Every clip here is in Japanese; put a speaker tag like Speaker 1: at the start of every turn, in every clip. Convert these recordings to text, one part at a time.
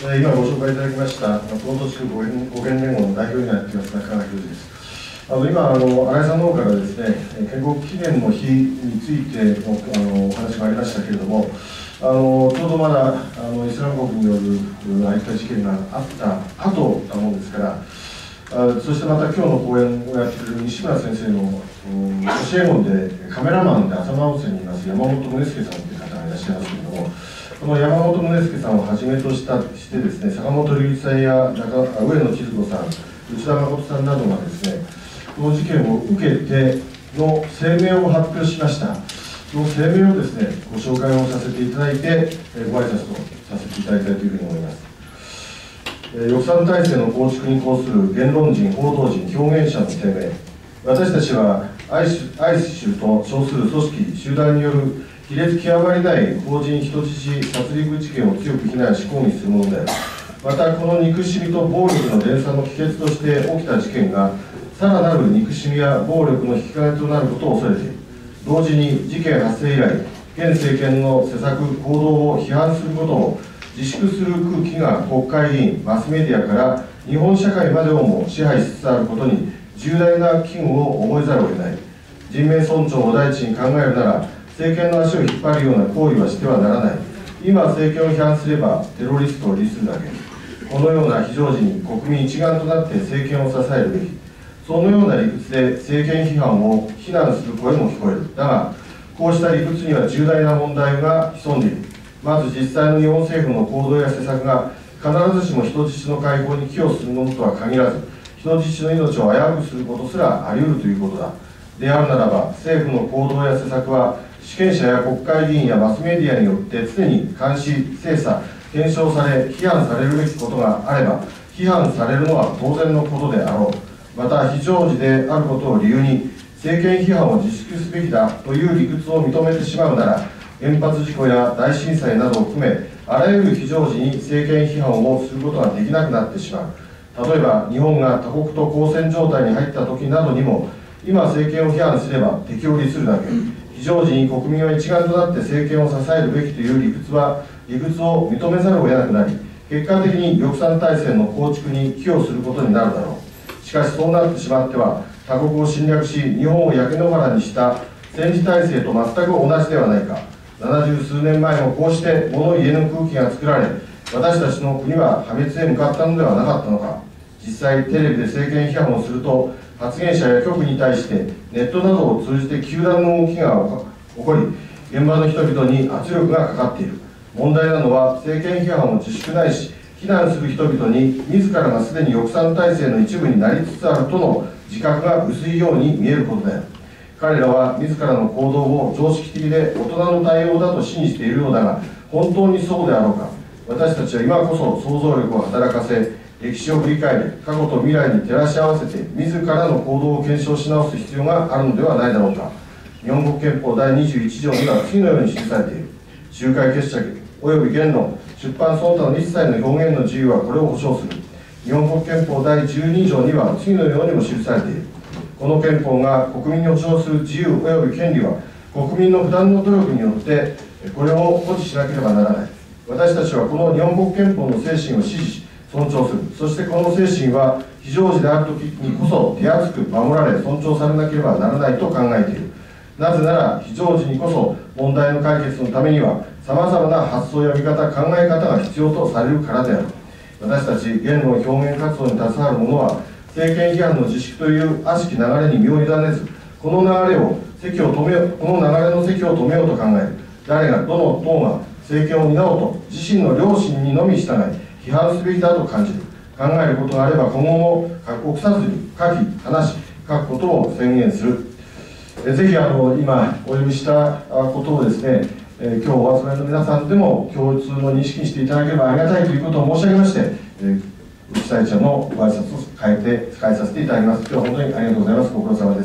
Speaker 1: 今ご紹介いただきました熊本地区五県連合の代表になっています中川教授です。今、新井さんの方からですね、建国記念の日についてのお話もありましたけれども、ちょうどまだイスラム国によるああいった事件があった後だもんですから、そしてまた今日の講演をやっている西村先生の教え子でカメラマンで浅間温泉にいます山本宗介さんという方がいらっしゃいますけれども、この山本宗介さんをはじめとしてですね、坂本龍一さんや上野千鶴子さん、内田誠さんなどがですね、この事件を受けての声明を発表しました。その声明をですね、ご紹介をさせていただいて、ご挨拶とさせていただきたいというふうに思います。抑散体制の構築に抗する言論人、報道人、表現者の声明。私たちはアイシと称する組織、集団による卑劣極まりない法人人質殺戮事件を強く非難し抗議するものである。また、この憎しみと暴力の連鎖の帰結として起きた事件が、さらなる憎しみや暴力の引き金となることを恐れている。同時に事件発生以来、現政権の施策、行動を批判することを自粛する空気が国会議員、マスメディアから日本社会までをも支配しつつあることに重大な危惧を覚えざるを得ない。人命尊重を第一に考えるなら、政権の足を引っ張るような行為はしてはならない。今、政権を批判すればテロリストを利するだけ。このような非常時に国民一丸となって政権を支えるべき。そのような理屈で政権批判を非難する声も聞こえる。だが、こうした理屈には重大な問題が潜んでいる。まず実際の日本政府の行動や施策が必ずしも人質の解放に寄与するものとは限らず、人質の命を危うくすることすらあり得るということだ。であるならば、政府の行動や施策は、主権者や国会議員やマスメディアによって常に監視、精査、検証され、批判されるべきことがあれば、批判されるのは当然のことであろう。また、非常時であることを理由に、政権批判を自粛すべきだという理屈を認めてしまうなら、原発事故や大震災などを含め、あらゆる非常時に政権批判をすることができなくなってしまう。例えば、日本が他国と交戦状態に入った時などにも、今、政権を批判すれば敵を利するだけ。非常時に国民は一丸となって政権を支えるべきという理屈を認めざるを得なくなり、結果的に抑散体制の構築に寄与することになるだろう。しかし、そうなってしまっては、他国を侵略し、日本を焼け野原にした戦時体制と全く同じではないか。70数年前もこうして物言えぬ空気が作られ、私たちの国は破滅へ向かったのではなかったのか。実際、テレビで政権批判をすると、発言者や局に対してネットなどを通じて糾弾の動きが起こり、現場の人々に圧力がかかっている。問題なのは、政権批判を自粛ないし、非難する人々に自らがすでに抑散体制の一部になりつつあるとの自覚が薄いように見えることである。彼らは自らの行動を常識的で大人の対応だと信じているようだが、本当にそうであろうか。私たちは今こそ想像力を働かせ、歴史を振り返り、過去と未来に照らし合わせて、自らの行動を検証し直す必要があるのではないだろうか。日本国憲法第21条には次のように記されている。集会結社及び言論、出版その他の一切の表現の自由はこれを保障する。日本国憲法第12条には次のようにも記されている。この憲法が国民に保障する自由及び権利は、国民の不断の努力によってこれを保持しなければならない。私たちはこの日本国憲法の精神を支持し、尊重する。そしてこの精神は非常時であるときにこそ手厚く守られ、尊重されなければならないと考えている。なぜなら、非常時にこそ問題の解決のためには、さまざまな発想や見方、考え方が必要とされるからである。私たち言論表現活動に携わる者は、政権批判の自粛という悪しき流れに身を委ねず、この流れの席を止めようと考える。誰が、どの党が政権を担おうと、自身の良心にのみ従い、批判すべきだと感じる。考えることがあれば、今後も臆さずに書き、話し、書くことを宣言する。ぜひ今お呼びしたことをですね、今日お集まりの皆さんでも共通の認識にしていただければありがたいということを申し上げまして、被災者のご挨拶を変えさせていただきます。今日は本当にありがとうございます。ご苦労様です。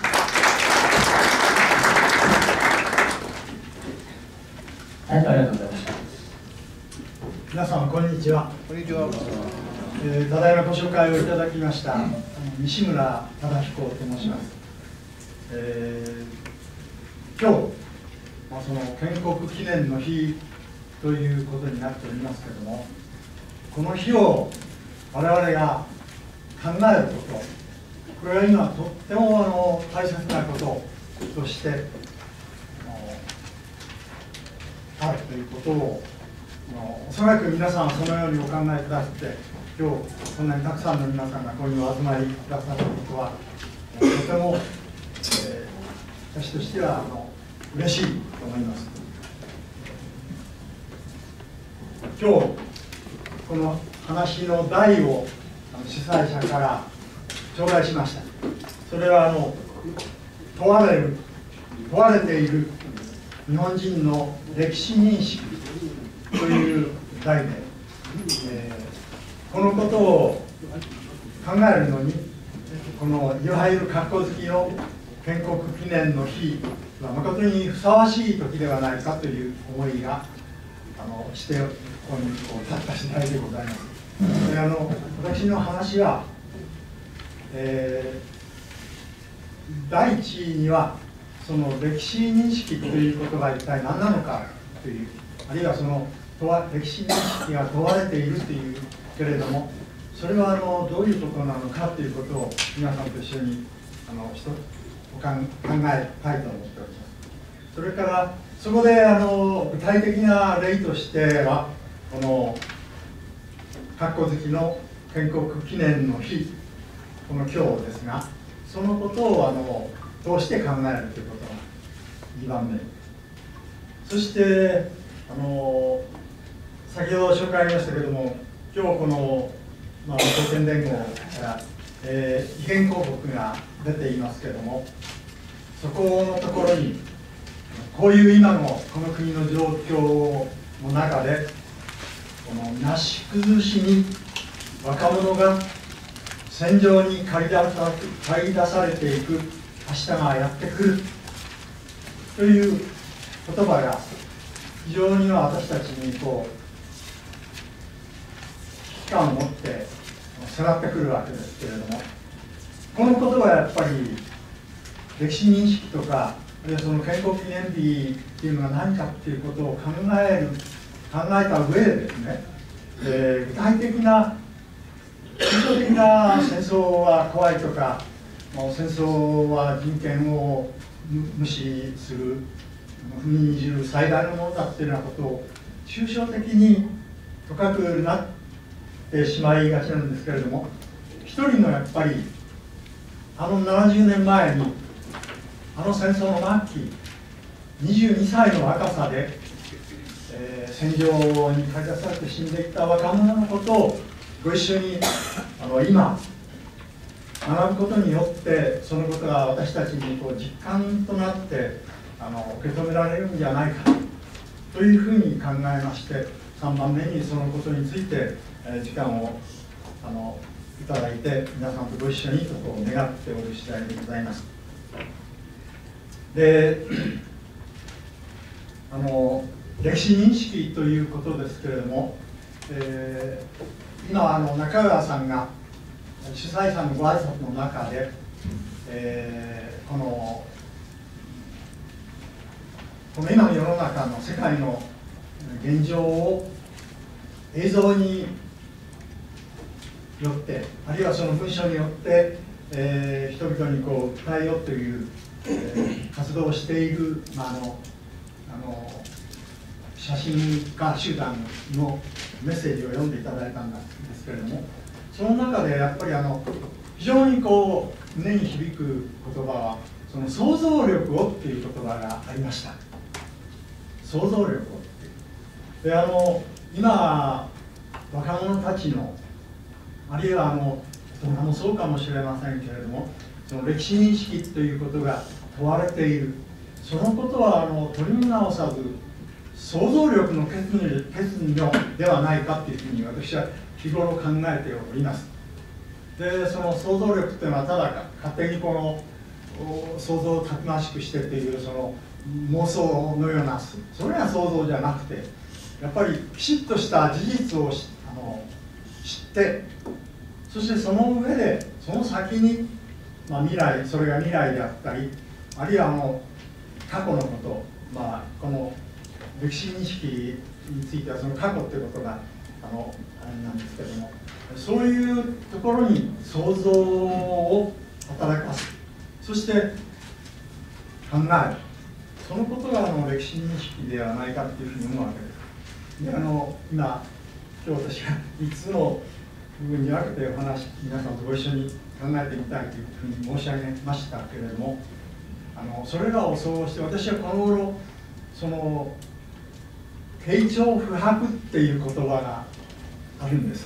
Speaker 2: はい、ありがとうございました。
Speaker 3: 皆さんこんにちは。
Speaker 4: こんにちは。
Speaker 3: ただいまご紹介をいただきました西村忠彦と申します。今日、その建国記念の日ということになっておりますけれども、 この日を我々が考えること、これは今とっても大切なこととしてあるということを、おそらく皆さんはそのようにお考えくださって、今日こんなにたくさんの皆さんがここにお集まりくださることはとても、私としては嬉しいと思います。今日この話の題を主催者から頂戴しました。それは問われている日本人の歴史認識という題で、このことを考えるのに、このいわゆる格好好きの建国記念の日は誠にふさわしい時ではないかという思いがしてここに立った次第でございます。で私の話は、第一にはその歴史認識ということが一体何なのかという、あるいはその歴史認識が問われているというけれども、それはどういうことなのかということを皆さんと一緒に考えたいと思っております。それからそこで具体的な例としては、この括弧好きの建国記念の日、この今日ですが、そのことを通して考えるということが2番目。そして先ほど紹介ありましたけれども、今日この朝鮮連合から意見広告が出ていますけれども、そこのところにこういう今のこの国の状況の中で、このなし崩しに若者が戦場に駆り出されていく明日がやってくるという言葉が非常に私たちに危機感を持って迫ってくるわけですけれども、このことはやっぱり歴史認識とか、あるいはその建国記念日っていうのが何かっていうことを考えた上でですね、具体的な抽象的な戦争は怖いとか、戦争は人権を無視する、踏みにじる最大のものだっていうようなことを抽象的に深くなってしまいがちなんですけれども、一人のやっぱり70年前に戦争の末期、22歳の若さで、戦場に駆り出されて死んでいった若者のことをご一緒に今学ぶことによって、そのことが私たちに実感となって受け止められるんじゃないかというふうに考えまして、3番目にそのことについて時間をいただいて、皆さんとご一緒にと願っておる次第でございます。で、歴史認識ということですけれども、今中川さんが主催者のご挨拶の中で、この今の世の中の世界の現状を映像によって、あるいはその文章によって、人々に訴えようという、活動をしている、写真家集団のメッセージを読んでいただいたんですけれども、その中でやっぱり非常に胸に響く言葉は、その想像力をっていう言葉がありました。想像力をっていう。で今若者たちの、あるいは大人もそうかもしれませんけれども、その歴史認識ということが問われている。そのことは取り直さず想像力の欠如ではないかというふうに私は日頃考えております。で、その想像力というのはただ勝手に想像をたくましくしてというその妄想のような、それが想像じゃなくて、やっぱりきちっとした事実を知って、そしてその上でその先に、未来、それが未来であったり、あるいは過去のこと、この歴史認識についてはその過去ということがあれなんですけども、そういうところに想像を働かす、そして考える、そのことが歴史認識ではないかというふうに思うわけです。で今日私が5つの部分に分けてお話、皆さんとご一緒に考えてみたいというふうに申し上げましたけれども、それらを総合して私はこの頃その慶長不白っていう言葉があるんです。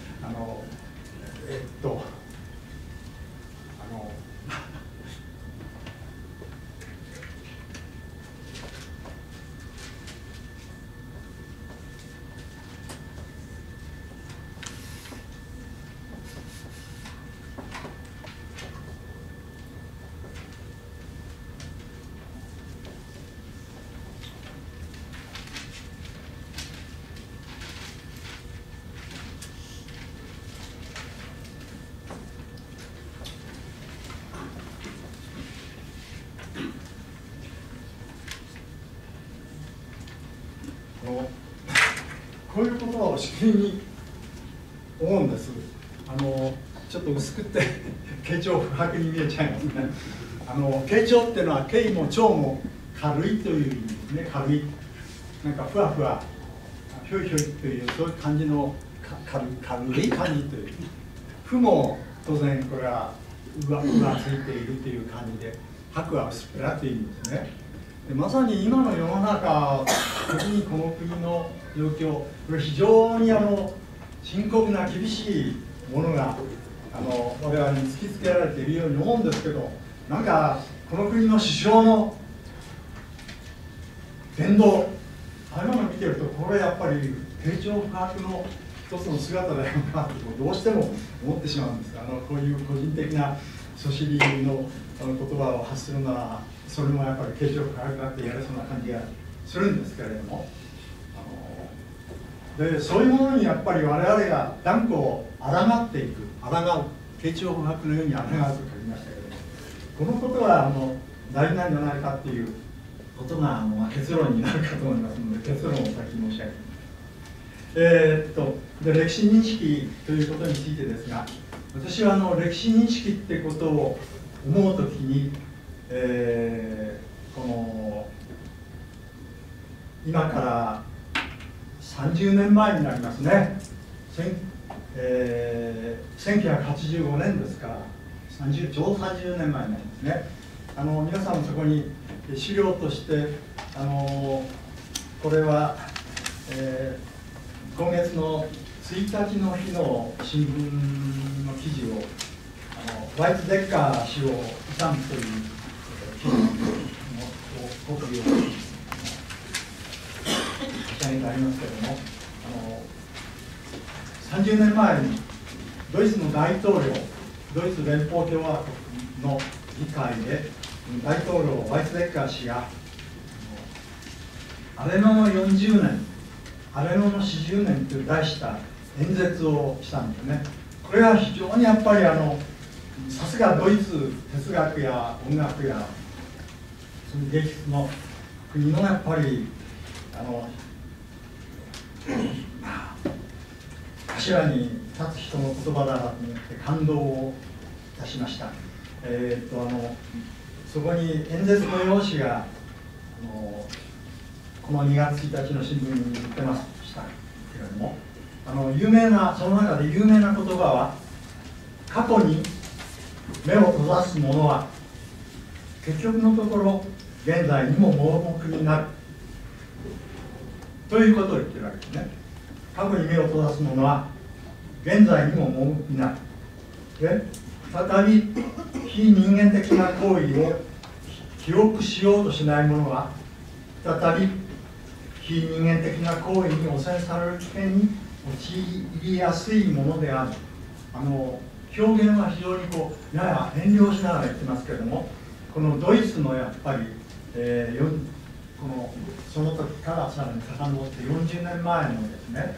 Speaker 3: こういう言葉をしきりに思うんです。ちょっと薄くって慶長不白に見えちゃいますね。慶長っていうのは慶も長も軽いという意味ですね。軽い、なんかふわふわひょいひょいというそういう感じの軽い感じという。負も当然これはうわついているという感じで、白は薄っぺらという意味ですね。でまさに今の世の中、特にこの国の状況、これ非常に深刻な厳しいものが我々に突きつけられているように思うんですけど、なんかこの国の首相の言動、ああいうのを見てると、これやっぱり慶長不白の一つの姿だよなとどうしても思ってしまうんです。こういう個人的なそしりの言葉を発するなら、それもやっぱり慶長不白だってやれそうな感じがするんですけれども、でそういうものにやっぱり我々が断固を抗っていく、抗う、慶長不白のように抗うと書きましたけれども、このことは大事なんじゃないかっていうことが結論になるかと思いますので、結論を先に申し上げます。で歴史認識ということについてですが、私は歴史認識ってことを思うときに、この今から30年前になりますね。1985年ですから、ちょうど30年前になりますね。皆さんもそこに資料としてこれは、今月の1日の日の新聞の記事をワイツ・デッカー氏を悼むという記事のコピーを差し上げてありますけれども、30年前にドイツの大統領、ドイツ連邦共和国の議会で大統領ワイツ・デッカー氏がアレノの40年、アレノの40年という題した演説をしたんですね。これは非常にやっぱりさすがドイツ哲学や音楽やその芸術の国のやっぱり柱に立つ人の言葉だなと思って感動をいたしました。そこに演説の用紙がこの2月1日の新聞に載ってましたけれども、その中で有名な言葉は、過去に目を閉ざす者は結局のところ現在にも盲目になるということを言ってるわけですね。過去に目を閉ざす者は現在にも盲目になる。で再び非人間的な行為を記憶しようとしない者は再び非人間的な行為に汚染される危険に陥りやすいものである。表現は非常にやや遠慮しながら言ってますけれども、このドイツのやっぱり、その時からさらに遡って40年前のですね、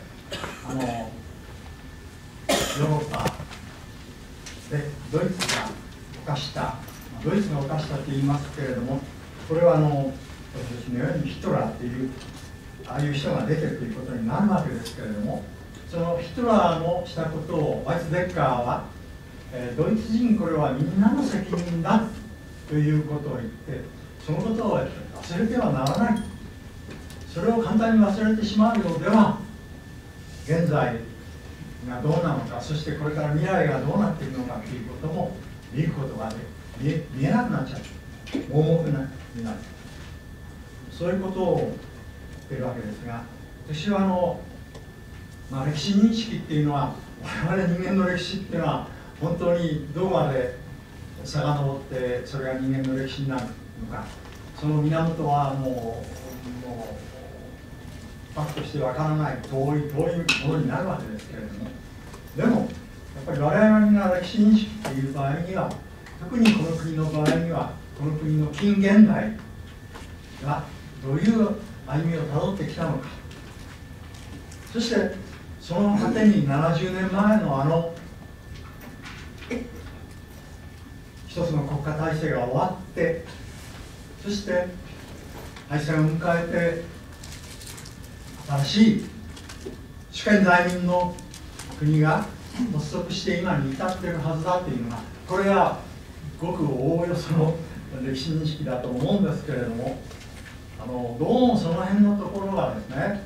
Speaker 3: ヨーロッパでドイツが犯したと言いますけれども、これは私のようにヒトラーっていうああいう人が出てくることになるわけですけれども、 そのヒトラーのしたことをワイツ・デッカーは、ドイツ人これはみんなの責任だということを言って、そのことを忘れてはならない、それを簡単に忘れてしまうようでは現在がどうなのか、そしてこれから未来がどうなっていくのかということも見ることが見えなくなっちゃう、盲目になる、そういうことを言っているわけですが、私は歴史認識っていうのは、我々人間の歴史っていうのは本当にどこまで遡ってそれが人間の歴史になるのか、その源はもうファクトとしてわからない遠いものになるわけですけれども、でもやっぱり我々が歴史認識っていう場合には、特にこの国の場合には、この国の近現代がどういう歩みをたどってきたのか、そしてその果てに70年前の一つの国家体制が終わって、そして敗戦を迎えて新しい主権在民の国が発足して今に至っているはずだというのが、これはごくおおよその歴史認識だと思うんですけれども、どうもその辺のところがですね、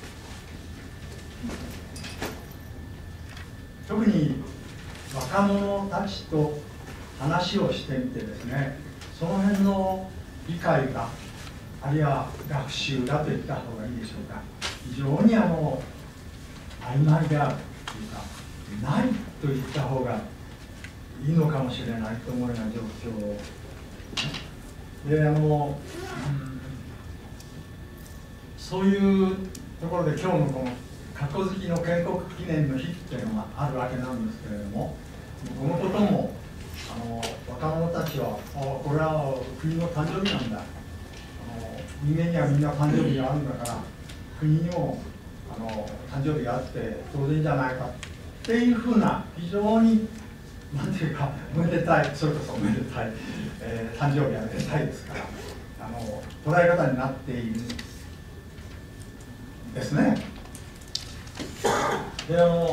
Speaker 3: 特に若者たちと話をしてみてですね、その辺の理解が、あるいは学習だと言った方がいいでしょうか、非常に曖昧であるというか、ないと言った方がいいのかもしれないと思うような状況で、そういうところで今日のこの過去好きの建国記念の日っていうのがあるわけなんですけれども、このことも若者たちはこれは国の誕生日なんだ、人間にはみんな誕生日があるんだから国にも誕生日があって当然じゃないかっていうふうな、非常になんていうかおめでたい、それこそおめでたい、誕生日はめでたいですから捉え方になっているんですね。で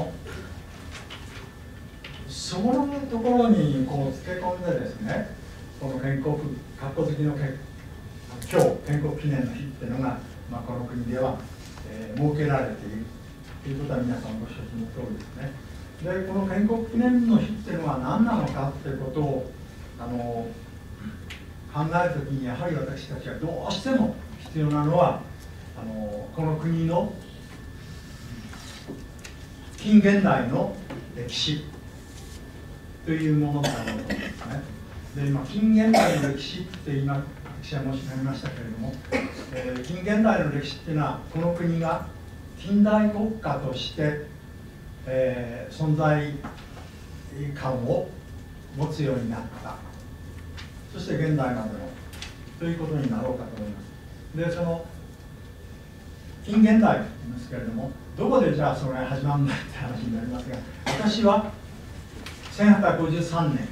Speaker 3: そこのところにこうつけ込んでですね、このかっこ好きの今日建国記念の日っていうのが、この国では、設けられているということは皆さんご承知の通りですね。でこの建国記念の日っていうのは何なのかっていうことを考えるときに、やはり私たちがどうしても必要なのはこの国の近現代の歴史というものだろうと思うんですね。で今近現代の歴史って今私は申し上げましたけれども、近現代の歴史っていうのはこの国が近代国家として、存在感を持つようになった、そして現代までのということになろうかと思います。でその近現代ですけれども、どこでじゃあそれが始まるんだって話になりますが、私は1853年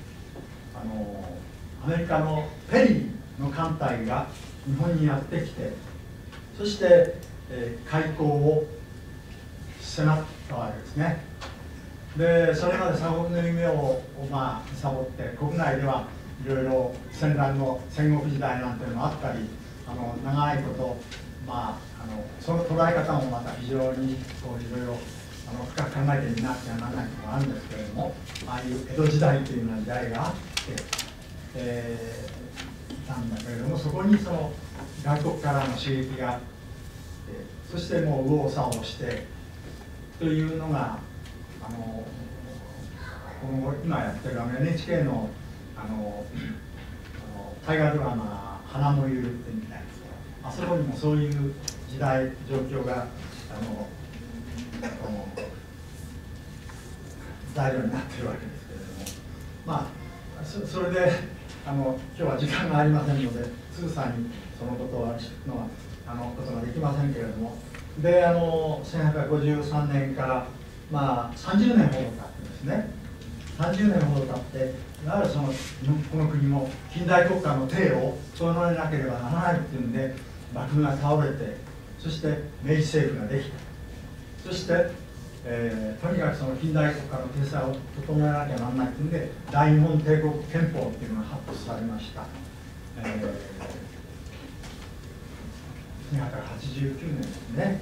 Speaker 3: アメリカのペリーの艦隊が日本にやってきて、そして、開港を迫ったわけですね。でそれまで鎖国の夢をサボって、国内ではいろいろ戦乱の戦国時代なんていうのもあったり、長いことその捉え方もまた非常にこういろいろ深く考えてみなきゃならないことがあるんですけれども、ああいう江戸時代というような時代があって、いたんだけれども、そこにその外国からの刺激があって、そしてもう右往左往してというのがこの今やってるNHK の大河ドラマ「花もゆる」ってみたいですけど、あそこにもそういう時代状況が材料になっているわけですけれども、それで今日は時間がありませんので、つぶさにそのことはことができませんけれども、で1853年から30年ほど経ってですね、30年ほど経って、やはりこの国も近代国家の体を整えなければならないっていうんで、幕府が倒れて、そして明治政府ができた。そしてとにかくその近代国家の体制を整えなきゃならないというんで、大日本帝国憲法っていうのが発布されました。1889年ですね。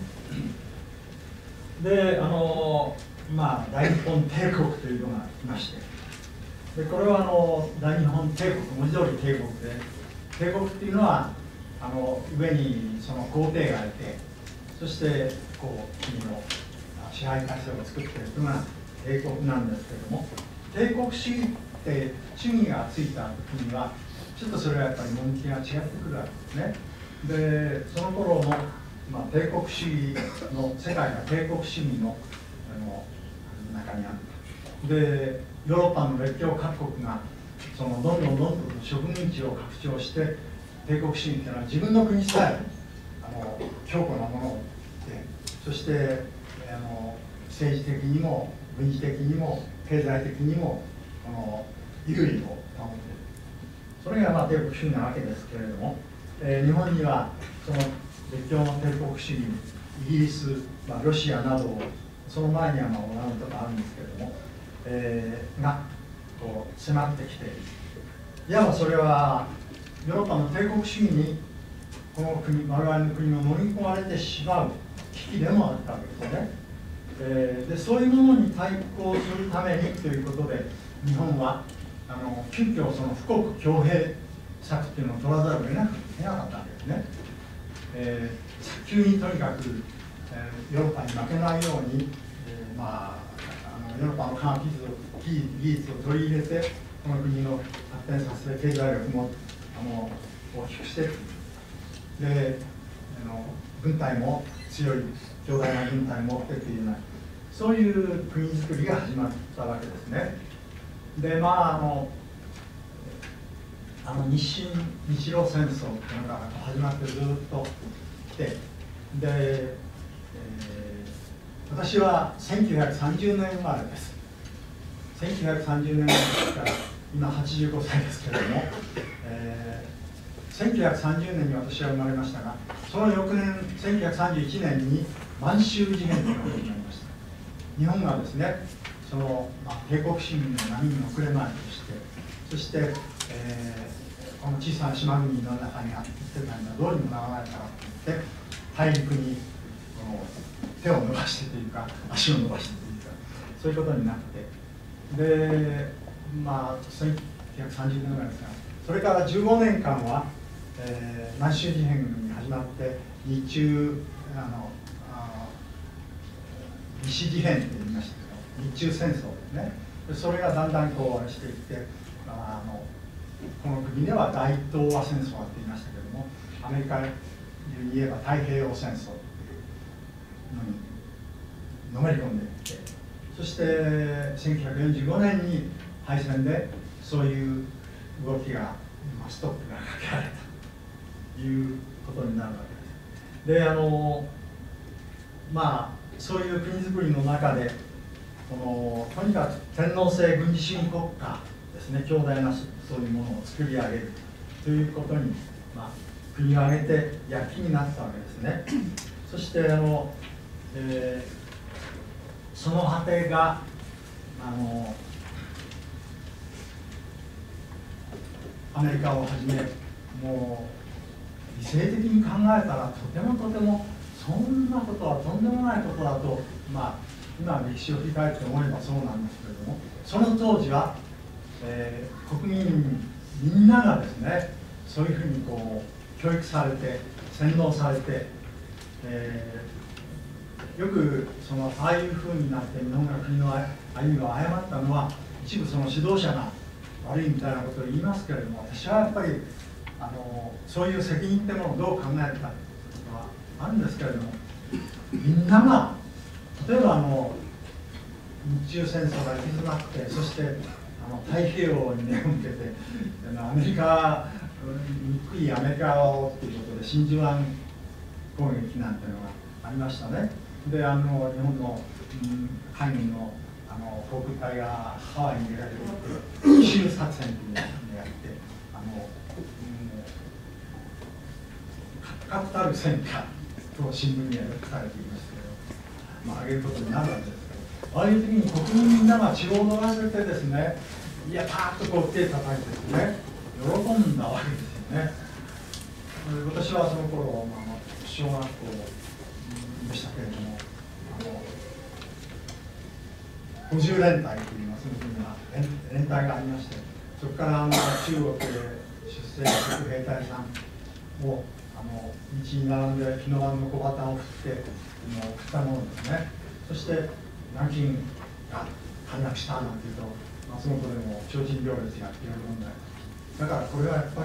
Speaker 3: で、大日本帝国というのがいまして、でこれは大日本帝国、文字通り帝国で、帝国っていうのは上にその皇帝がいて、そしてこう国の支配体制を作っているというのが帝国なんですけれども、帝国主義って主義がついた時にはちょっとそれはやっぱり趣が違ってくるわけですね。でその頃の、帝国主義の世界が帝国主義の中にあった。でヨーロッパの列強各国がそのどんどん植民地を拡張して、帝国主義というのは自分の国さえ強固なものを持って、そして政治的にも軍事的にも経済的にも優位を保っている。それが帝国主義なわけですけれども、日本にはその列強の帝国主義、イギリス、ロシアなど、その前にはオランダとかあるんですけれども、がこう迫ってきている。いわばそれはヨーロッパの帝国主義にこの国、我々の国が飲み込まれてしまう危機でもあったわけですね。でそういうものに対抗するためにということで、日本は急遽その富国強兵策っていうのを取らざるを得なかったわけですね。早急にとにかく、ヨーロッパに負けないように、ヨーロッパの科学技術を取り入れて、この国の発展させて、経済力も大きくして、で軍隊も強い強大な軍隊を持ってというような、そういう国づくりが始まったわけですね。で日露戦争っていうのが始まってずっと来て、で、私は1930年生まれです。1930年ですから今85歳ですけれども、1930年に私は生まれましたが、その翌年1931年に満州事変というのが始まりました。日本がですね、その、帝国主義の波に遅れまいとして、そして、この小さな島国の中にあってたのはどうにもならないからといって、大陸に手を伸ばしてというか、足を伸ばしてというか、そういうことになって、で、1930年ぐらいですが、それから15年間は、満州事変に始まって、日中西事変と言いましたけど、日中戦争ですね。それがだんだんこうしていって、この国では大東亜戦争と言いましたけれども、アメリカに言えば太平洋戦争というのにのめり込んでいって、そして1945年に敗戦でそういう動きがストップがかけられたということになるわけです。でそういう国づくりの中でとにかく天皇制軍事主義国家ですね、強大なそういうものを作り上げるということに、国を挙げて躍起になったわけですね。そしてその果てがアメリカをはじめ、もう理性的に考えたらとてもそんなことはとんでもないことだと、今歴史を振り返って思えばそうなんですけれども、その当時は、国民みんながですね、そういうふうにこう教育されて洗脳されて、よくああいうふうになって日本が国の歩みを誤ったのは、一部その指導者が悪いみたいなことを言いますけれども、私はやっぱりそういう責任ってものをどう考えるかということはあるんですけれども、みんなが例えば日中戦争が行き詰まって、そして太平洋に目を向けてアメリカ憎いアメリカをということで真珠湾攻撃なんていうのがありましたね。で日本の海軍の航空隊がハワイに出かけて奇襲作戦というのをやって確たる戦果と新聞には書かれていましたけど、あげることになるわけですけああいう時に国民みんなが血を踊らせてですね、いや、パーッとこう手叩いてですね、喜んだわけですよね。私はその頃、小学校でしたけれども、50連隊といいます連隊がありまして、そこから中国で出征する兵隊さんを道に並んで日の丸の小旗を振って送ったものですね。そして南京が陥落したなんていうと、松本でも提灯行列やっている問題だから、これはやっぱり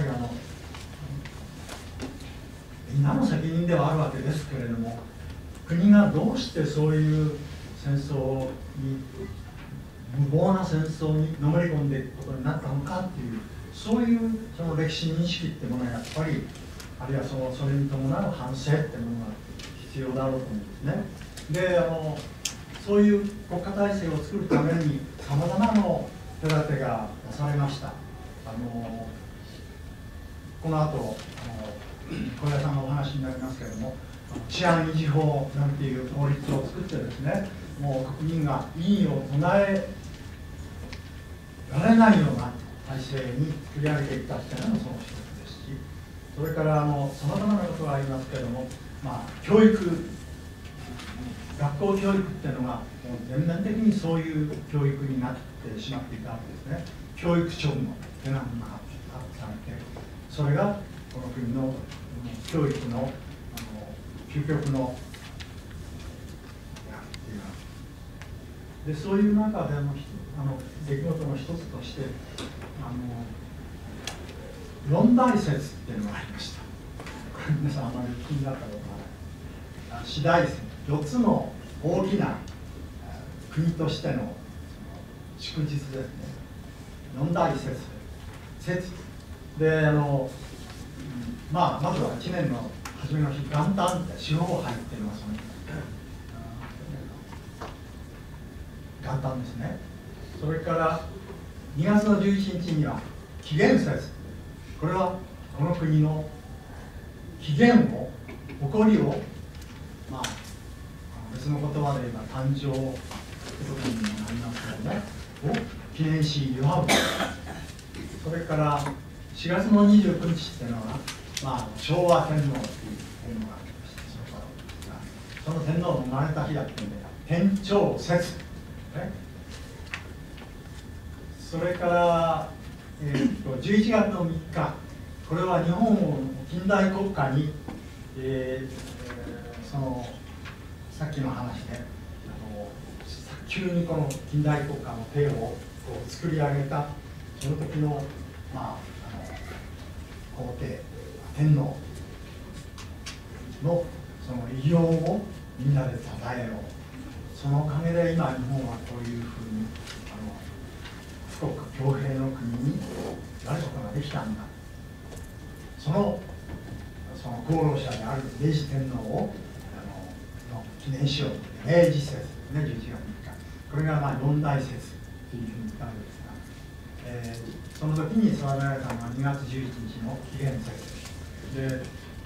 Speaker 3: みんなの責任ではあるわけですけれども、国がどうしてそういう戦争に、無謀な戦争にのめり込んでいくことになったのかっていう、そういうその歴史認識っていうものがやっぱり、あるいはそれに伴う反省っていうものが必要だろうと思うんですね。で、そういう国家体制を作るためにさまざまな手立てが出されました。この後小屋さんのお話になりますけれども、治安維持法なんていう法律を作ってですね、もう国民が異議を唱えられないような体制に作り上げていったっていうのもその一つですし、それからさまざまなことがありますけれども、教育、学校教育っていうのがもう全面的にそういう教育になってしまっていたわけですね。教育庁の手が発されて、それがこの国の教育の究極ので、そういう中での出来事の一つとして四大説っていうのがありました。これ皆さんあまり気になったことがない。四大説、4つの大きな国としての祝日ですね。四大説でまずは1年の初めの日、元旦って四方杯っていうのがその元旦ですね。それから2月の11日には紀元節、これはこの国の起源を、起こりを、別の言葉で言えば誕生ということになりますけどね、を記念し祝う。それから4月の29日っていうのは、昭和天皇っていう天皇がありまして、その天皇の生まれた日だっていうんで、天長節、それから11月の3日、これは日本を近代国家に、さっきの話で早急にこの近代国家の体を作り上げたその時の、皇帝天皇のその偉業をみんなで称えよう。そのおかげで今日本はこういうふうに富国強兵の国になることができたんだ。その功労者である明治天皇を記念しようという明治節ですね、11月3日。これが四大節というふうに言ったんですが、その時に定められたのが2月11日の紀元節で、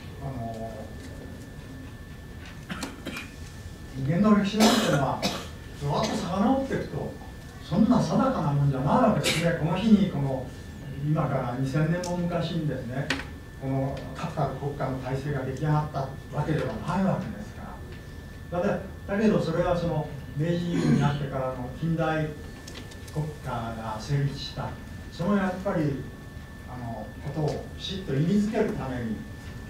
Speaker 3: 人間の歴史なんていうのはずっと遡っていくと、そんな定かなもんじゃないわけですね。この日に今から2000年も昔にですね、この確たる国家の体制が出来上がったわけではないわけですから。だけどそれは明治になってからの近代国家が成立した、そのやっぱりことをきちっと意味づけるために、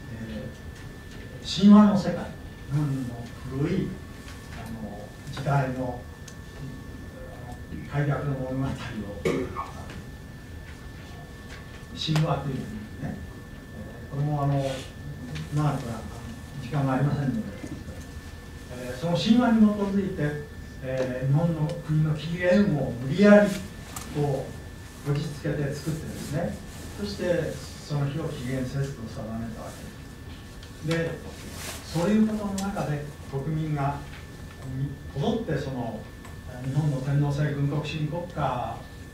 Speaker 3: 神話の世界、日本の古い時代の開拓の物語を神話というね、これも長く時間がありませんので、その神話に基づいて、日本の国の起源を無理やりこじつけて作ってですね、そしてその日を紀元節と定めたわけです。で、そういうことの中で国民がこぞって日本の天皇制軍国主義国家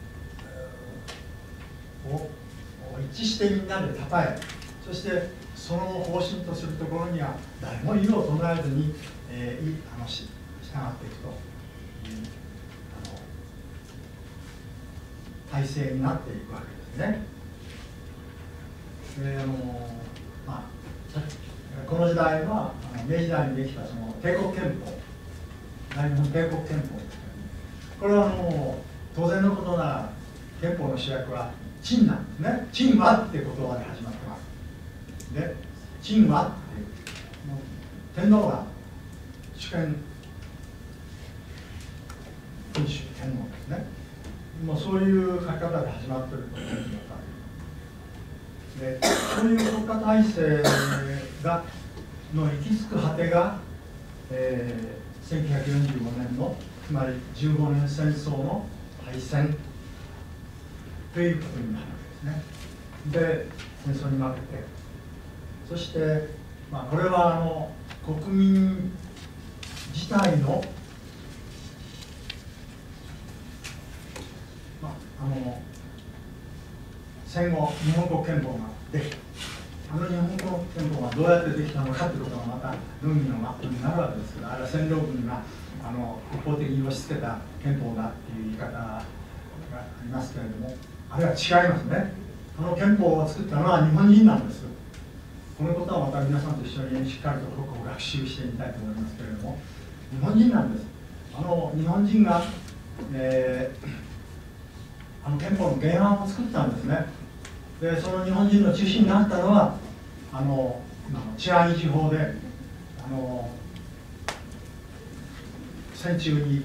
Speaker 3: を一致してみんなで称え、そしてその方針とするところには誰も異を唱えずに従っていくという体制になっていくわけですね。でこの時代は明治時代にできたその帝国憲法、大日本帝国憲法ですけども、これは当然のことなら憲法の主役は陳なんですね。陳はっていう言葉で始まってます。で、陳はっていう天皇が主権君主天皇ですね。もうそういう書き方で始まっているということで、そういう国家体制の行き着く果てが、1945年のつまり15年戦争の敗戦ということになるわけですね。で、戦争に負けて、そして、これは国民自体の戦後日本国憲法ができた。日本国憲法がどうやってできたのかということがまた論議の的になるわけですけど、あれは占領軍が一方的に押し付けた憲法だっていう言い方がありますけれども、あれは違いますね。憲法を作ったのは日本人なんです。このことはまた皆さんと一緒にしっかりと国語を学習してみたいと思いますけれども、日本人なんです。日本人が、憲法の原案を作ったんですね。で、その日本人の中心になったのは治安維持法で戦中に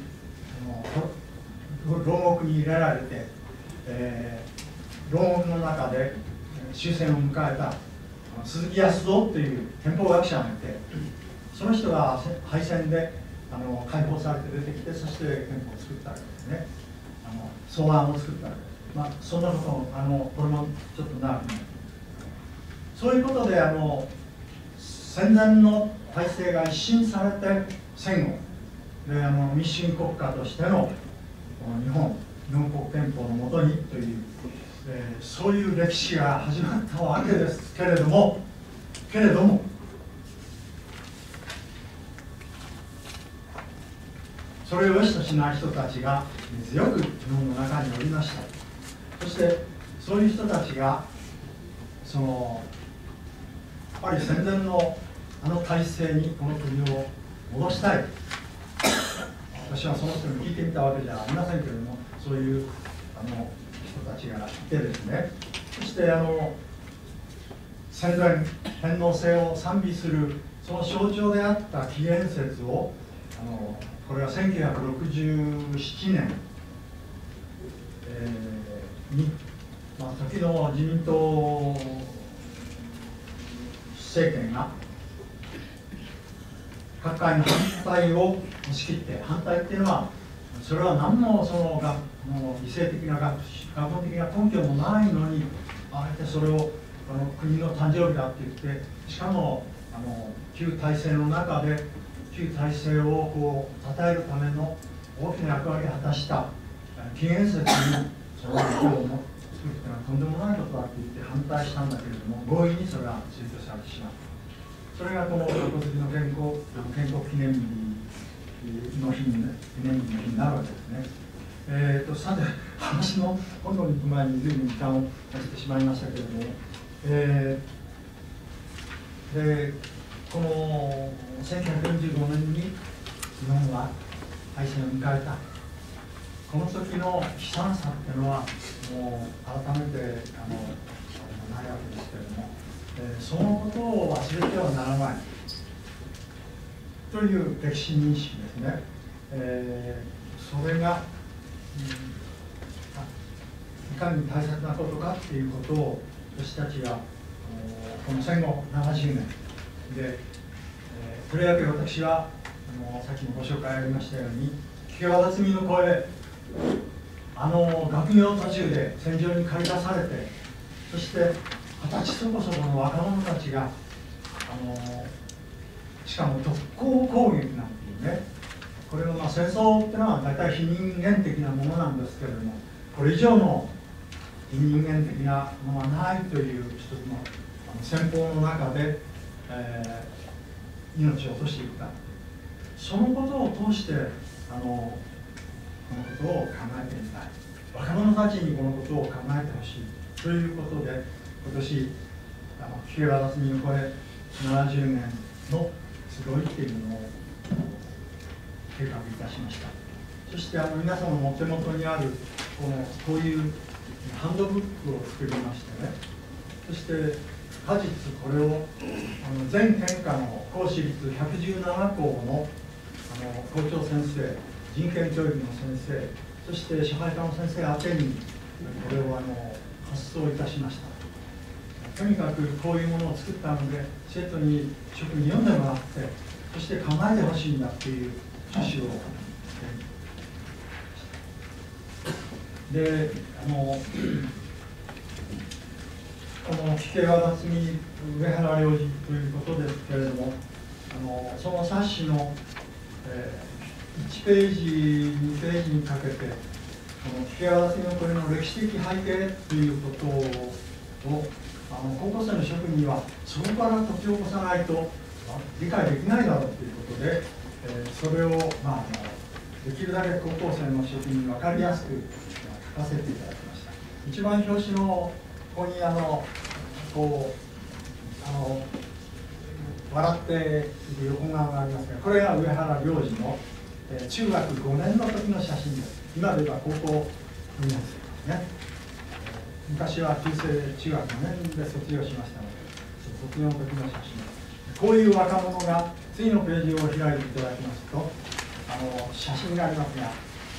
Speaker 3: 牢獄に入れられて、牢獄の中で終戦を迎えた鈴木康三という憲法学者がいて、その人が敗戦で解放されて出てきて、そして憲法を作ったわけですね。草案を作ったわけです。そんなこともこれもちょっと長くなる。そういうことで戦前の体制が一新されて戦後で民主主義国家としての日本国憲法のもとにという、そういう歴史が始まったわけですけれども、それを良しとしない人たちが根強く日本の中におりました。そしてそういう人たちがやっぱり戦前の体制にこの国を戻したい。私はその人に聞いてみたわけじゃありませんけれども、そういう人たちがいてですね、そして戦前天皇制を賛美するその象徴であった紀元節をこれは1967年、に、時の自民党政権が各界の反対を押し切って、反対っていうのはそれは何も理性的な学問的な根拠もないのに、あえてそれを国の誕生日だって言って、しかも旧体制の中で旧体制を称えるための大きな役割を果たした紀元節にその法を作るというのはとんでもないことだって言って反対したんだけれども、強引にそれは追挙されてしまった。それがこの国の建国記念日の日に、記念日の日になるわけですね。さて、話の本論に行く前に随分時間をかけてしまいましたけれども、でこの1945年に日本は敗戦を迎えた。この時の悲惨さっていうのはもう改めてないわけですけれども、そのことを忘れてはならないという歴史認識ですね。それが、いかに大切なことかっていうことを私たちはこの戦後70年で、とりわけ私はさっきもご紹介ありましたように際立つ身の声、学業途中で戦場に駆り出されて、そして20歳そこそこの若者たちがしかも特攻攻撃なんていうね、これは戦争っていうのは大体非人間的なものなんですけれども、これ以上の非人間的なものはないという一つの戦法の中で、命を落としていった。そのことを通してこのことを考えてみたい。 若者たちにこのことを考えてほしいということで、今年平和辰巳を超え70年の集いっていうのを計画いたしました。そして皆様のお手元にあるこういうハンドブックを作りましてね、そして果実これを全県下の公私立117校の校長先生、人権教育の先生、そして社会科の先生宛てにこれを発送いたしました。とにかくこういうものを作ったので、生徒に職に読んでもらって、そして考えてほしいんだっていう趣旨をで、この平和辰巳上原良次ということですけれども、その冊子の、1ページ、2ページにかけて、この平和辰巳のこれの歴史的背景ということを、高校生の職員はそこから解き起こさないと理解できないだろうということで、それを、できるだけ高校生の職員に分かりやすく書かせていただきました。一番表紙のここに笑っている横顔がありますが、これが上原良次の、中学5年の時の写真です。今で言えば高校2年生ですね。昔は旧制中学5年で卒業しましたので、卒業の時の写真です。こういう若者が次のページを開いていただきますと、写真がありますが、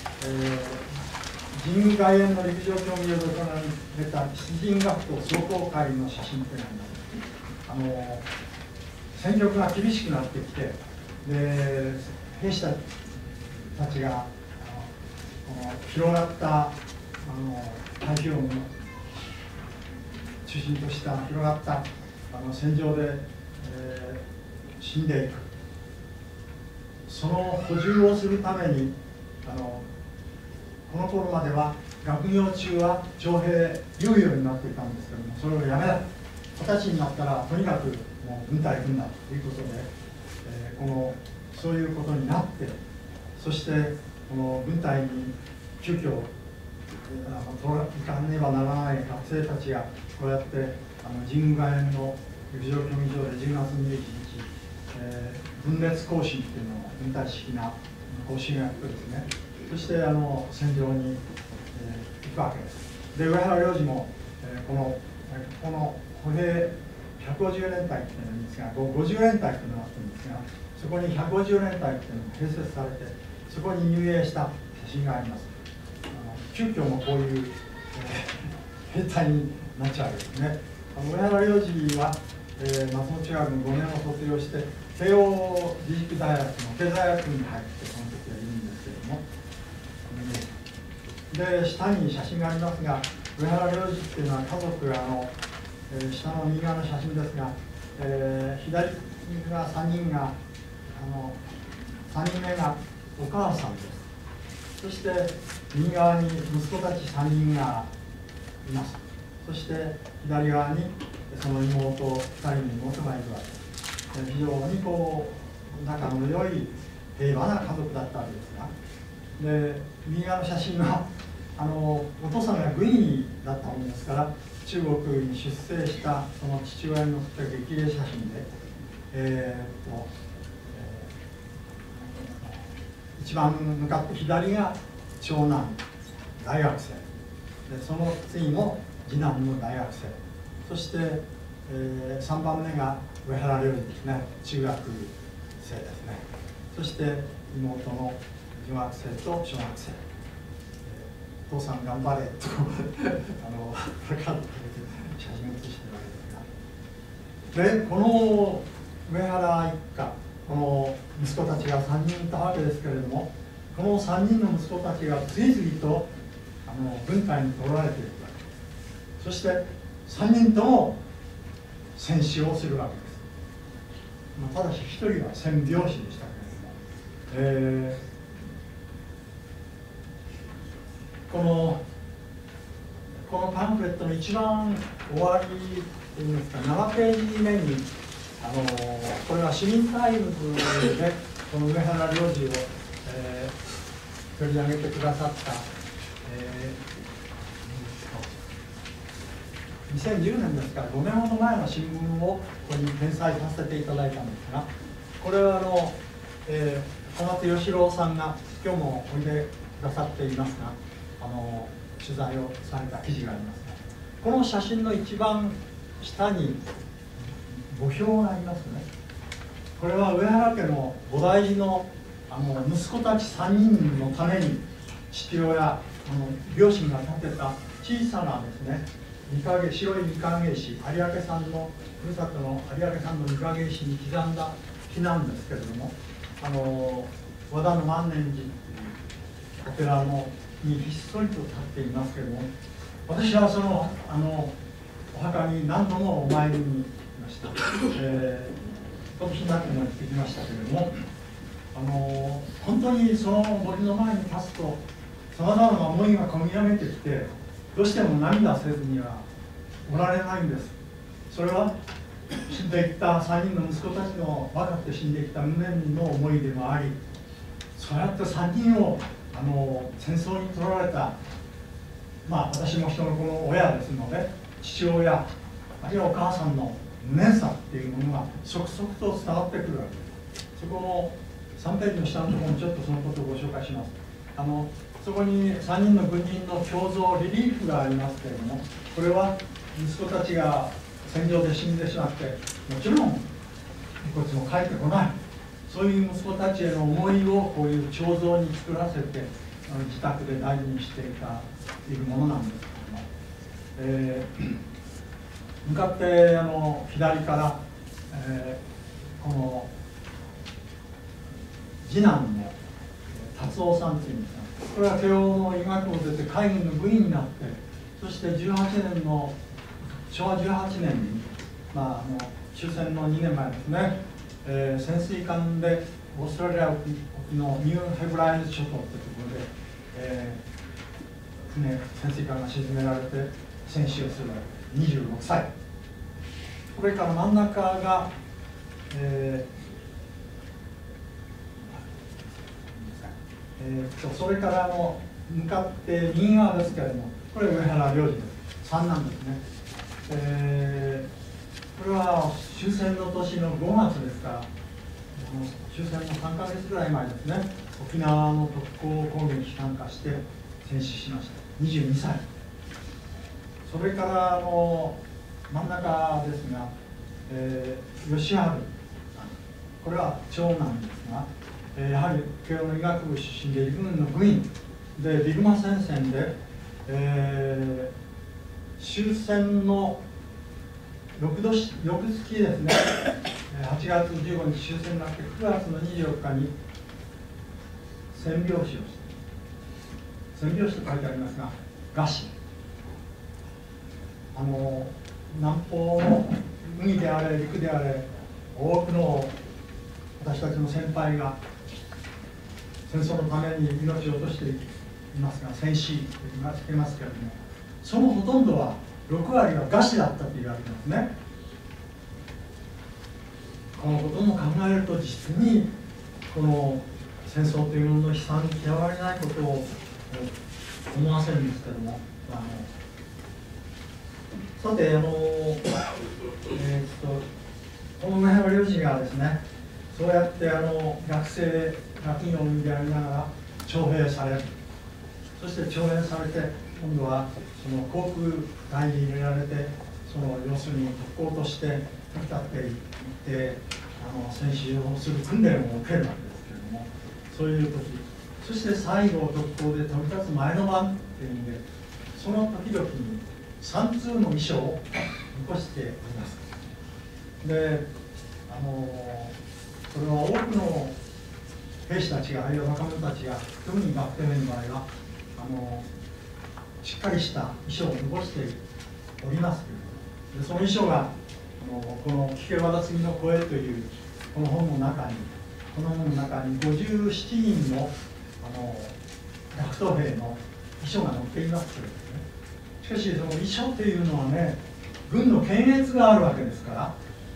Speaker 3: 神宮外苑の陸上競技場で行われた出陣学校壮行会の写真というのがあります。戦局が厳しくなってきて、で兵士たちがこの広がった太平洋の中心とした広がった戦場で、死んでいく、その補充をするためにこの頃までは学業中は徴兵猶予になっていたんですけども、それをやめない、20歳になったらとにかくもう軍隊軍だということで、そういうことになって、そしてこの軍隊に急遽行かねばならない学生たちがこうやって神宮外苑の陸上競技場で10月21日、分裂行進っていうのを軍隊式な行進をやってですね、そして戦場に、行くわけです。で上原良次も、この歩兵150連隊っていうのがあるんですが、50連隊っていうのがあったんですが、そこに150連隊っていうのが併設されて、そこに入営した写真があります。急遽もこういう、兵隊になっちゃうわけですね。上原良次は、松本中学の5年を卒業して慶応義塾大学の経済学部に入ってその時はいるんですけれども、で下に写真がありますが、上原良次っていうのは家族が下の右側の写真ですが、左が3人が3人目がお母さんです。そして右側に息子たち3人がいます。そして左側にその2人の妹がいるわけです。非常に仲の良い平和な家族だったわけですが、で右側の写真はお父さんが軍医だったものですから、中国に出征したその父親に載せた激励写真で、一番向かって左が長男大学生で、その次も次男の大学生、そして、3番目が上原良次ですね、中学生ですね。そして妹の女学生と小学生、お父さん頑張れとプラカードを写真を写してるわけですが、でこの上原一家、この息子たちが3人いたわけですけれども、この3人の息子たちが次々と軍隊に取られていくわけです。そして3人とも戦死をするわけです。ただし1人は戦病死でしたけれども、このパンフレットの一番終わりといいますか、7ページ目にこれは市民タイムズでこの上原良次を取り上げてくださった、 2010年ですから5年ほど前の新聞をここに転載させていただいたんですが、これは小松義郎さんが今日もおいでくださっていますが、取材をされた記事がありますが、この写真の一番下に墓標がありますね。これは上原家の菩提寺の息子たち3人のために父親両親が建てた小さなですね白い御影石、有明さんのふるさとの有明さんの御影石に刻んだ木なんですけれども、和田の万年寺っていうお寺にひっそりと立っていますけれども、私はそのお墓に何度もお参りに行きました。今年になっても行ってきましたけれども、本当にその森の前に立つとさまざまな思いが込み上げてきて、どうしても涙せずにはおられないんです。それは死んでいった3人の息子たちの若くて死んでいった無念の思いでもあり、そうやって3人を戦争に取られた、私も人の子の親ですので、父親あるいはお母さんの無念さっていうものが即々と伝わってくるわけです。そこの3ページの下のところにちょっとそのことをご紹介します。そこに3人の軍人の胸像リリーフがありますけれども、これは息子たちが戦場で死んでしまって、もちろん遺骨も帰ってこない、そういう息子たちへの思いをこういう彫像に作らせて自宅で大事にしているものなんですけども、向かって左から、この次男の達夫さんというんですが、これは慶応の医学部を出て海軍の部員になって、そして18年の昭和18年に、終戦の2年前ですね、潜水艦でオーストラリア沖のニューヘブライズ諸島というところで、潜水艦が沈められて戦死をする26歳。これから真ん中が、それから向かって右側ですけれども、これ上原良二です。三男ですね。これは終戦の年の5月ですから、終戦の3ヶ月ぐらい前ですね、沖縄の特攻攻撃に参加して戦死しました。22歳。それから真ん中ですが、吉治さん、これは長男ですが、やはり慶応の医学部出身で陸軍の部員で、ビグマ戦線で、終戦の翌月ですね、8月15日終戦になって9月の24日に戦病死をして、戦病死と書いてありますが、餓死。南方の海であれ陸であれ、多くの私たちの先輩が戦争のために命を落としていますが、戦死と言ってますけれども、そのほとんどは6割は餓死だったと言われてますね。このことも考えると、実にこの戦争というものの悲惨に極まりないことを思わせるんですけども、さてこの上原良二がですね、そうやって学院を生んでありながら徴兵される、そして徴兵されて、今度はその航空隊に入れられて、要するに特攻として飛び立っていって戦死をする訓練を受けるわけですけれども、そういう時、そして最後特攻で飛び立つ前の晩っていうんで、その時々に3通の衣装を残しております。でそれは多くの兵士たちが、あるいは若者たちが、特に学生の場合はしっかりした衣装を残しておりますけれども、でその衣装がこの「聞け和田継の声」というこの本の中に57人の学徒兵の衣装が載っていますけれどもね、しかしその衣装というのはね、軍の検閲があるわけですから、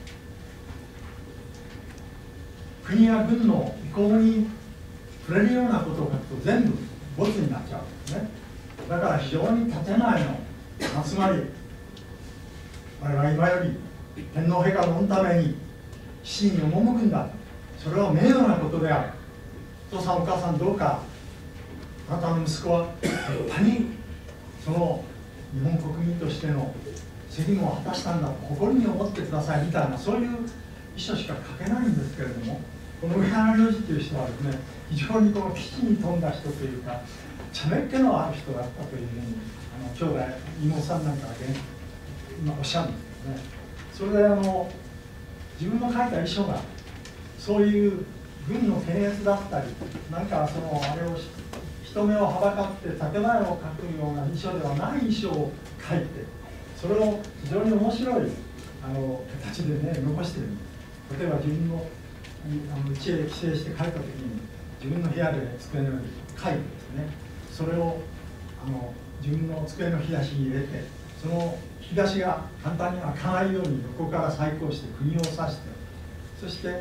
Speaker 3: 国や軍の意向に触れるようなことを書くと全部ボツになっちゃうんですね。だから非常に建前の、つまり我々は今より天皇陛下の御ために死に赴くんだ、それは名誉なことである。お父さんお母さん、どうかあなたの息子は立派にその日本国民としての責務を果たしたんだと誇りに思ってくださいみたいな、そういう遺書しか書けないんですけれども、この上原良治という人はですね、非常にこの基地に富んだ人というか茶目っ気のある人だったというふうに兄弟妹さんなんかがおっしゃるんですけどね。それで自分の書いた遺書がそういう軍の検閲だったり、なんかあれを人目をはばかって建前を書くような遺書ではない遺書を書いて、それを非常に面白い形でね残してるんです。例えば自分の家へ帰省して帰った時に自分の部屋で机の上に書いてですね、それを自分の机の引き出しに入れて、その引き出しが簡単に開かないように横から細工をして釘を刺して、そして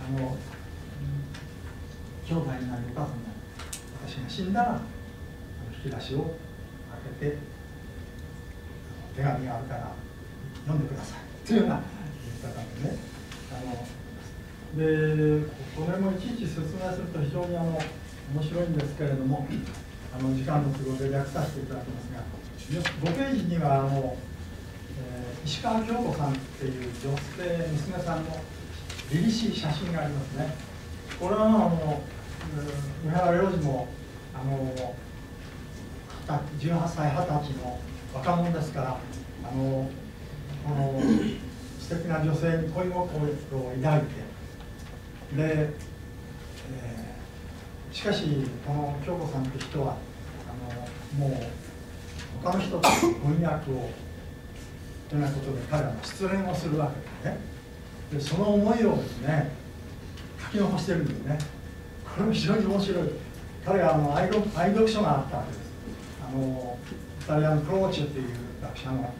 Speaker 3: 兄弟になるお母さんになる私が死んだら引き出しを開けて手紙があるから読んでくださいというような言い方でね。でこれもいちいち説明すると非常に面白いんですけれども、時間の都合で略させていただきますが、5ページには石川京子さんっていう女性娘さんの凛々しい写真がありますね。これは上原良治も18歳20歳の若者ですから、この素敵な女性に恋心を抱いて、で、しかしこの京子さんという人はもう他の人と婚約をというようなことで彼らは失恋をするわけですね。でその思いをですね書き残してるんですね。これも非常に面白い。彼が愛読書があったわけです。イタリアのクローチェという学者の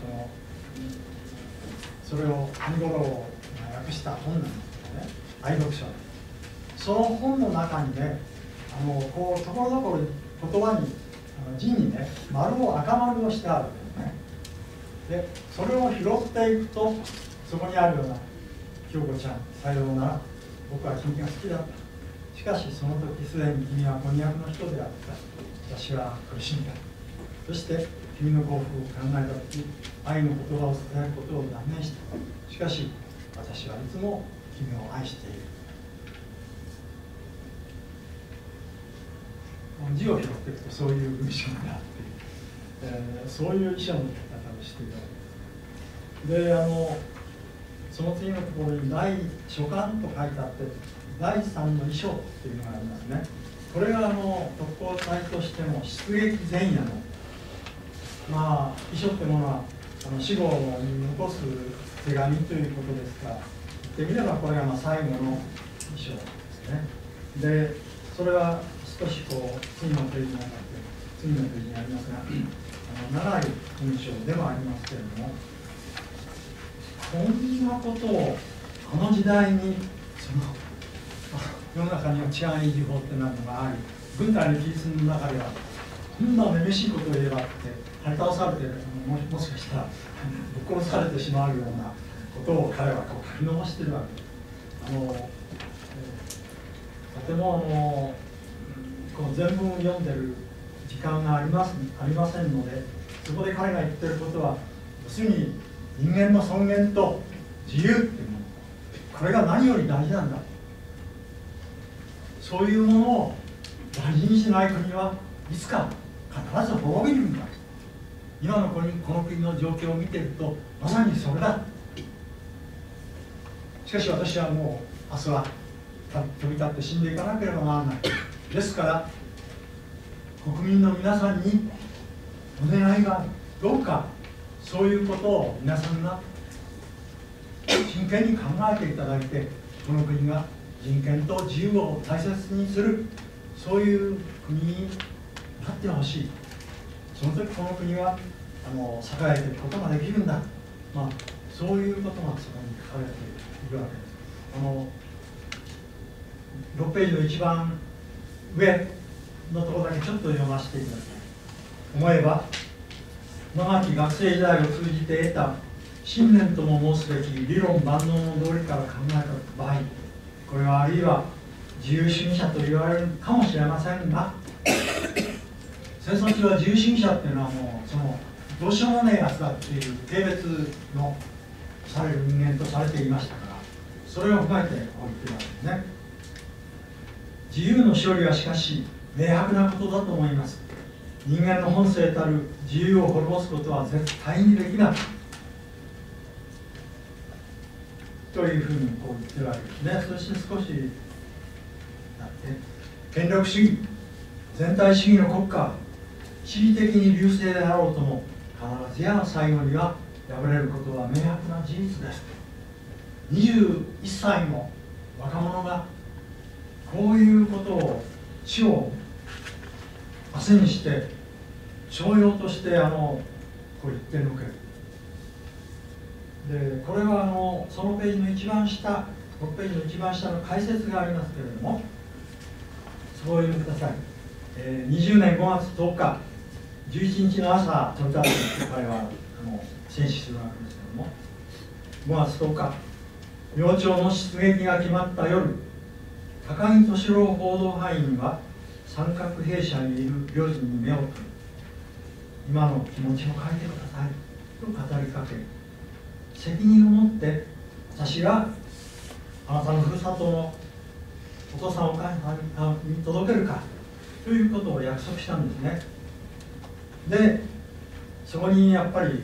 Speaker 3: それをアンゴロを訳した本なんですけどね、愛読書。その本の中にねこうところどころ言葉に字にね丸を赤丸をしてあるんですね。でそれを拾っていくとそこにあるような「京子ちゃんさようなら、僕は君が好きだった。しかしその時すでに君は婚約の人であった。私は苦しんだ。そして君の幸福を考えた時愛の言葉を伝えることを断念した。しかし私はいつも君を愛している。」字を拾っていくとそういう文章になっている、そういう遺書の書き方をしているわけです。でその次のところに第書簡と書いてあって第3の遺書っていうのがありますね。これが特攻隊としても出撃前夜の遺書ってものは死後に残す手紙ということですから、言ってみればこれが最後の遺書ですね。でそれは少しこう次のページにあって次のページにありますが長い文章でもありますけれども、こんなことを時代に世の中には治安維持法ってなるのがあり、軍隊の規律の中ではこんなめめしいことを言えばって張り倒されてもしかしたらぶっ殺されてしまうようなことを彼はこう書き残しているわけです。とてもこの全文を読んでる時間がありませんので、そこで彼が言ってることは要するに人間の尊厳と自由っていうもの、これが何より大事なんだ。そういうものを大事にしない国はいつか必ず滅びるんだ。今のこの国の状況を見ているとまさにそれだ。しかし私はもう明日は飛び立って死んでいかなければならない。ですから国民の皆さんにお願いがある。どうかそういうことを皆さんが真剣に考えていただいて、この国が人権と自由を大切にする、そういう国になってほしい。その時この国は栄えていくことができるんだ、そういうことがそこに書かれているわけです。6ページの一番上のところだけちょっと読ませていただきます。思えば長き学生時代を通じて得た信念とも申すべき理論万能の道理から考えた場合、これはあるいは自由主義者と言われるかもしれませんが、戦争中は自由主義者っていうのはもうそのどうしようもねえやつだっていう軽蔑のされる人間とされていましたから、それを踏まえておいてるわけですね。自由の勝利はしかし明白なことだと思います。人間の本性たる自由を滅ぼすことは絶対にできないというふうにこう言ってるわけですね。そして少しだって権力主義、全体主義の国家は地理的に隆盛であろうとも必ずや最後には敗れることは明白な事実です。21歳の若者がこういうことを死を汗にして商用としてこう言ってのける。でこれはそのページの一番下、6ページの一番下の解説がありますけれども、そこを読んでください。20年5月10日11日の朝取り立てて彼は戦死するわけですけれども、5月10日明朝の出撃が決まった夜、高木俊郎報道班員は三角兵舎にいる領事に目を取り、今の気持ちを書いてくださいと語りかけ、責任を持って私があなたのふるさとのお父さんお母さんに届けるかということを約束したんですね。でそこにやっぱり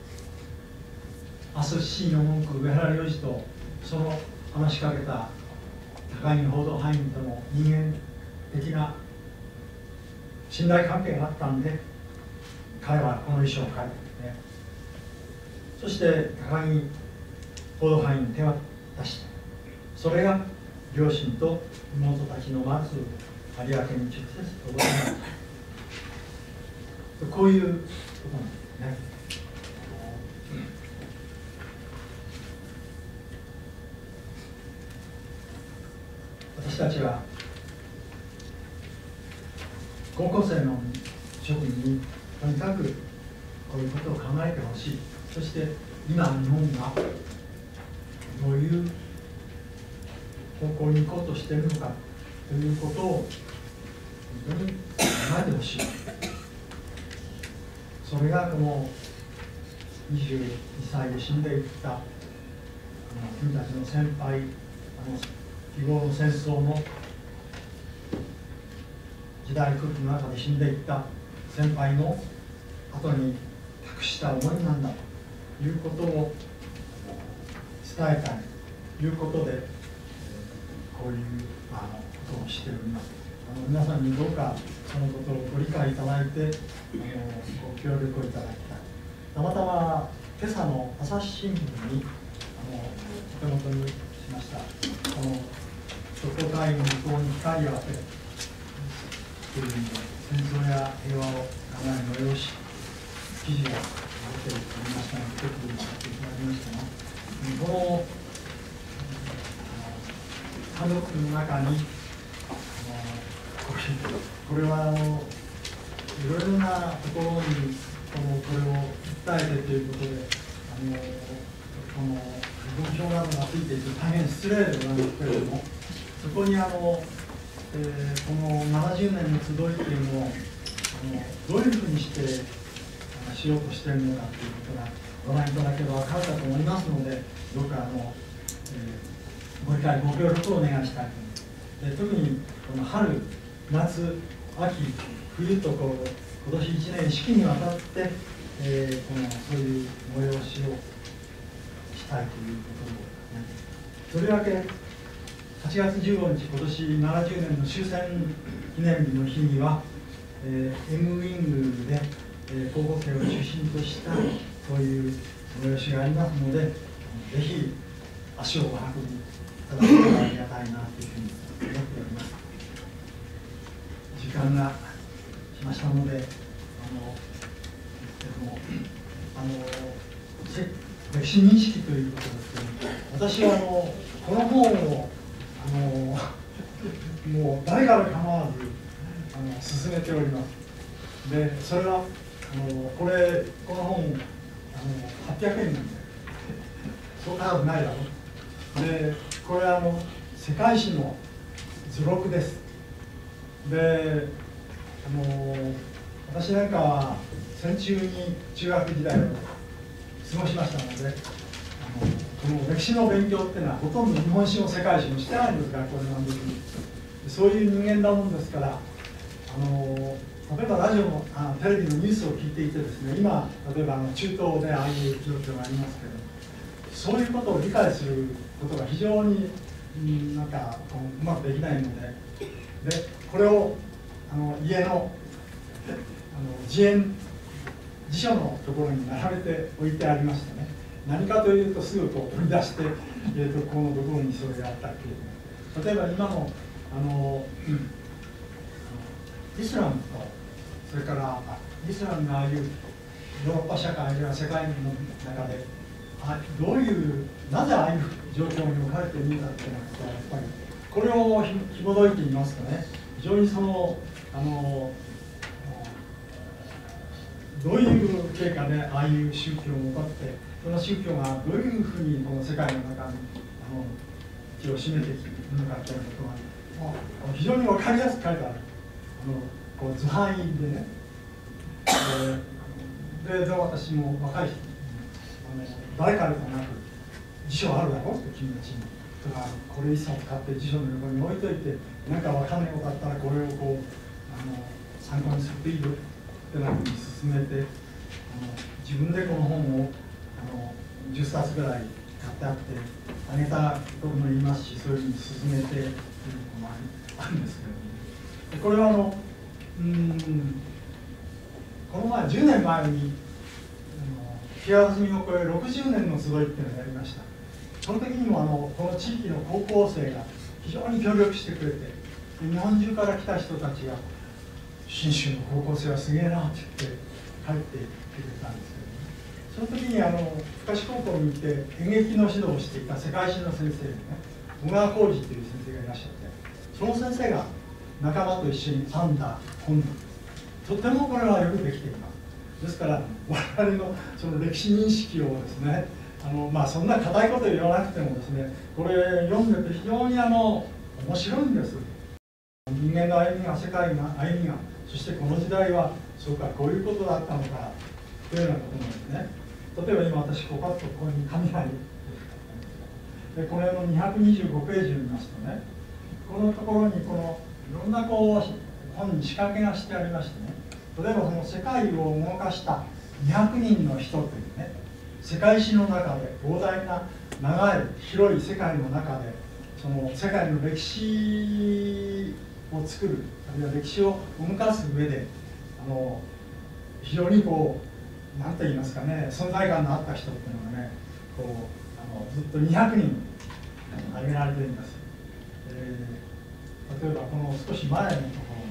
Speaker 3: 明日 C の文句上原領事とその話しかけた高木報道班員との人間的な信頼関係があったんで、彼はこの遺書を書いて、ね、そして高木報道班員に手渡して、それが両親と妹たちの待つ有明に直接届けられた。こういうことなんですね。私たちは高校生の諸君にとにかくこういうことを考えてほしい。そして今日本がどういう方向に行こうとしているのかということを本当に考えてほしい。それがこの22歳で死んでいった君たちの先輩、非業の戦争の時代空気の中で死んでいった先輩の後に託した思いなんだということを伝えたいということで、こういうことをしております。皆さんにどうかそのことをご理解いただいてご協力をいただきたい。たまたま今朝の朝日新聞にお手元にしました特攻隊員の向こうに光を当てるという意味で戦争や平和を考える催し記事が出ておりましたので、ちょっとさせていただきましたが、この家族の中にこれはいろいろなところにこれを訴えてということでこの文章などがついていて大変失礼でございますけれども、そこにこの70年の集いっていうのをどういうふうにしてしようとしているのかということがご覧いただければ分かるかと思いますので、どうかご理解ご協力をお願いしたいと思います。で特にこの春夏秋冬と今年1年四季にわたって、そういう催しをしたいということを、ね、とりわけ8月15日今年70年の終戦記念日の日には、M ウィングで、高校生を中心としたそういう催しがありますので、ぜひ足をお運びいただければありがたいなというふうに思っております。時間が来ましたので、歴史認識ということですけど、私はこの本をもう誰から構わず進めております。でそれはこの本800円なんでそう高くないだろう。でこれは世界史の図録です。で私なんかは戦中に中学時代を過ごしましたので、この歴史の勉強っていうのはほとんど日本史も世界史もしてないんです、学校でなんでも。そういう人間だもんですから、例えばラジオのテレビのニュースを聞いていてですね、今例えば中東でああいう状況がありますけど、そういうことを理解することが非常になんかうまくできないので、これを家の辞書のところに並べて置いてありましてね、何かというとすぐこう取り出して、このところにそれがあったっていう。例えば今のイスラムと、それからイスラムのああいうヨーロッパ社会あるいは世界の中でどういうなぜああいう状況に置かれているんだっていうのはやっぱりこれを紐解いてみますとね、非常にどういう経過でああいう宗教を起こって、その宗教がどういうふうにこの世界の中に気を占めてきているのかということが非常に分かりやすく書いてあるこう図範囲でね。で私も若い人誰からでもなく辞書あるだろうって君たちに。だからこれ一冊買って辞書の横に置いといて、何か分かんないことあったらこれをこう参考にするといいよってなふうに進めて、自分でこの本を10冊ぐらい買ってあってあげたことも言いますし、そういうふうに進めているのもあるんですけど、これはこの前10年前に気が済みを超え60年の集いっていうのをやりました。その時にもこの地域の高校生が非常に協力してくれて、日本中から来た人たちが信州の高校生はすげえなって言って帰ってきてくれたんですけど、その時に深志高校に行って演劇の指導をしていた世界史の先生でね、小川浩二という先生がいらっしゃって、その先生が仲間と一緒に編んだ本なんです。とてもこれはよくできています。ですから我々のその歴史認識をですね、そんな固いこと言わなくてもですね、これ読んでて非常に面白いんです。人間の歩みが、世界の歩みが、そしてこの時代はそうかこういうことだったのかというようなことなんですね。例えば今私ここに紙があるで、これの225ページを見ますとね、このところにいろんな本に仕掛けがしてありましてね、例えばその世界を動かした200人の人というね、世界史の中で膨大な長い広い世界の中でその世界の歴史を作る、あるいは歴史を動かす上で非常に何と言いますかね、存在感のあった人っていうのがね、ずっと200人挙げられています。例えばこの少し前のところを見ると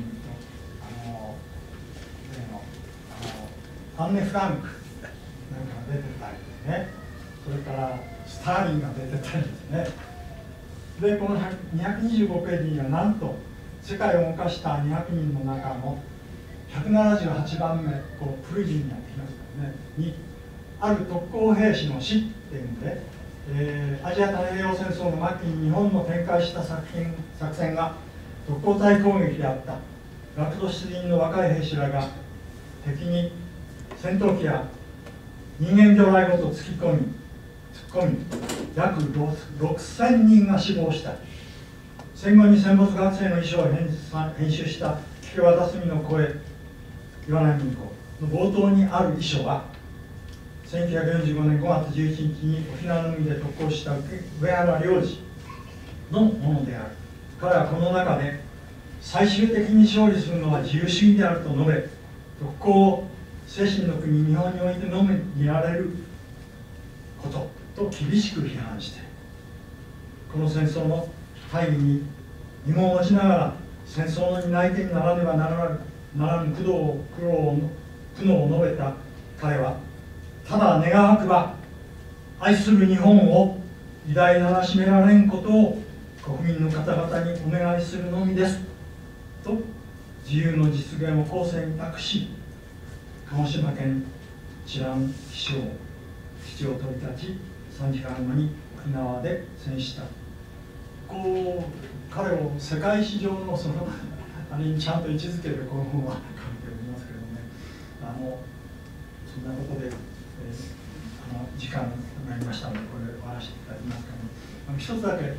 Speaker 3: アンネ・フランクなんかが出てたりですね、それからスターリンが出てたりですね。でこの225ページにはなんと世界を動かした200人の中の178番目プリジンになってきますからねにある特攻兵士の死っていうんで、アジア太平洋戦争の末期に日本の展開した作戦が特攻隊攻撃であった。学徒出陣の若い兵士らが敵に戦闘機や人間魚雷ごと突っ込み約6000人が死亡した。戦後に戦没学生の衣装を編集した聞き渡すみの声岩波文庫の冒頭にある遺書は1945年5月11日に沖縄の海で特攻した上山良二のものである。彼はこの中で最終的に勝利するのは自由主義であると述べ、特攻を精神の国日本においてのみ見られることと厳しく批判して、この戦争の大義に疑問を持ちながら戦争の担い手にならねばならぬ苦悩を述べた彼は、ただ願わくば愛する日本を偉大ならしめられんことを国民の方々にお願いするのみですと自由の実現を後世に託し、鹿児島県知覧基地を飛び立ち 3時間後に沖縄で戦死した。こう彼を世界史上のそのあれにちゃんと位置づけるこの本は書いておりますけどね、そんなことで、時間になりましたのでこれ終わらせていただきますけど、一つだけ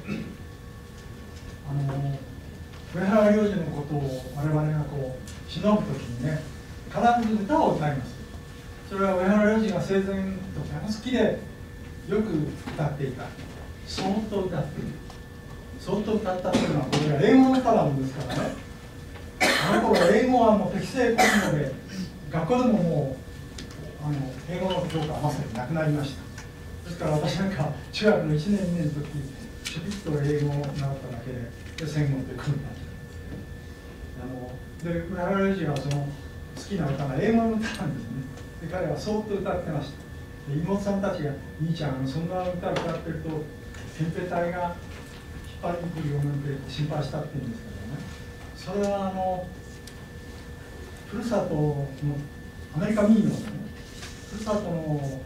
Speaker 3: 上原良治のことを我々がこう偲ぶときにね、必ず歌を歌います。それは上原良治が生前とても好きでよく歌っていた。そーっと歌っている。そーっと歌ったというのはこれが英語の歌なもんですからね。あの頃英語はもう適正国語で学校でももう英語の教科はまさになくなりました。ですから私なんか中学の1年2年の時ちょびっと英語を習っただけで戦後ということになっちゃうんです。で上原良治がその好きな歌が英語の歌なんですね。で彼はそーっと歌ってました。で妹さんたちが「兄ちゃんそんな歌を歌ってると憲兵隊が引っ張りに来るよなんて心配した」って言うんですけどね、それはふるさとのアメリカ民謡のね、ふるさとの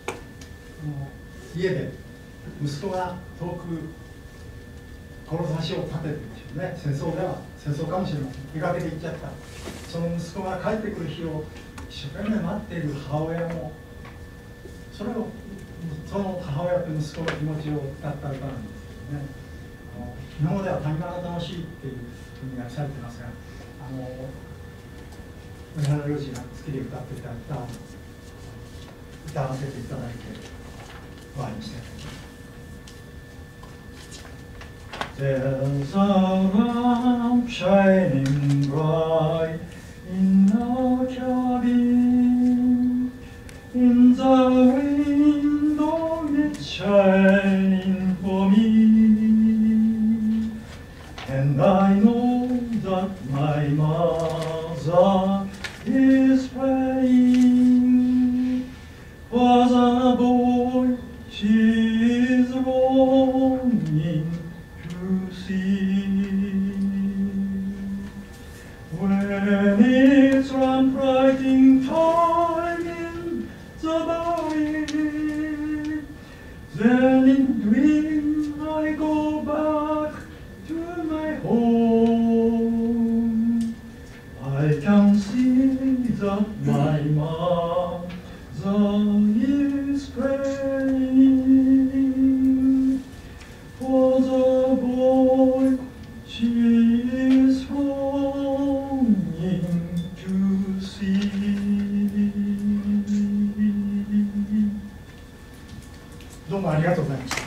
Speaker 3: 家で息子が遠く志を立ててるでしょうね。戦争では戦争かもしれません。出かけて行っちゃった。その息子が帰ってくる日を一生懸命待っている母親もその母親と息子の気持ちを歌った歌なんですけどね、日本語では谷間が楽しいっていうふうに訳されてますが、上原良治が好きで歌っていた歌を歌わせていただいて終わりにしたいと思います。There's a lamp shining bright in our cabin. In the window it's shining for me. And I know that my mother is praying for the boy she is longing to see. When it's lamplighting time in the valley, then in dreams I go back to my home. I can see that my mother is praying for the boy she is longing to see. どうもありがとうございました。